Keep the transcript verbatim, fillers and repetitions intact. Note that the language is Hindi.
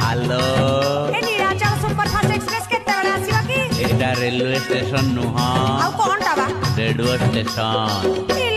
हेलो ए नीलाचल सुपरफास्ट एक्सप्रेस केते बडे आसीबा की एटा रेलवे स्टेशन नुहा आउ कोन टाबा रेडियो स्टेशन।